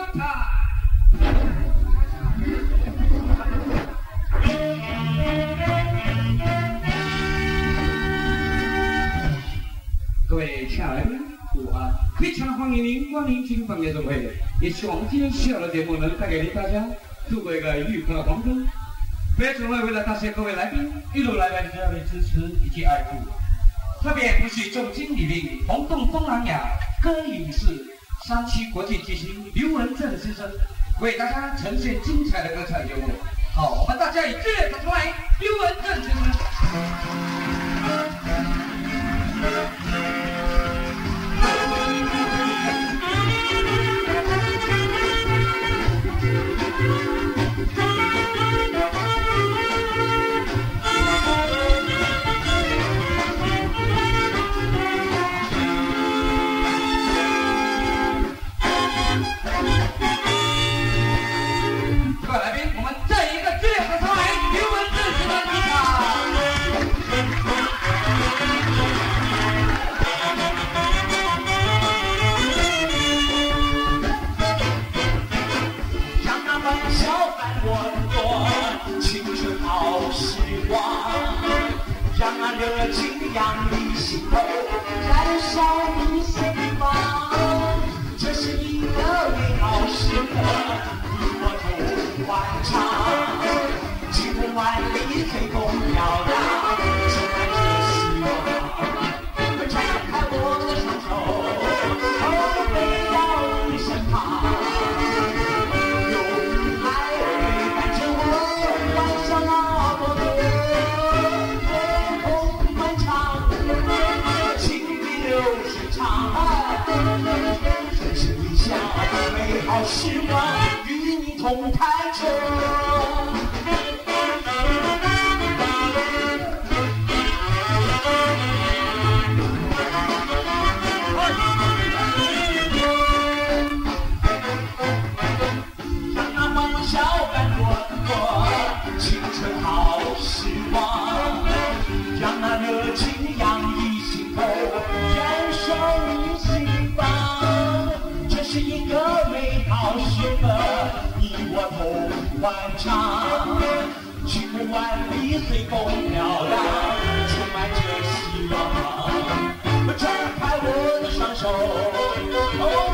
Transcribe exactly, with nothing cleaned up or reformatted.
各位亲爱的午安，非常欢迎您光临金凤夜总会，也希望我们今天需要的节目能带给您大家度过一个愉快的黄昏。非常为了答谢各位来宾一路来的热烈支持以及爱护，特别不许重金礼聘轰动东南亚歌影视三期国际巨星刘文正先生，为大家呈现精彩的歌唱节目。好，我们大家以热烈的欢迎刘文正先生。 热情洋溢心头，燃烧你心房。这是一个美好时刻，你我同欢唱。晴空万里，飞空飘扬，充满着希望。张开我的双手，我飞到你身旁，用爱陪伴着我，晚上那么多。真是理想美好时光，与你同开车。让那梦小般滚过，青春好时光，让那热情洋溢心头，燃烧你心房。这是一个美好时刻，你我同欢唱。晴空万里，随风飘扬，充满着希望。张开我的双手。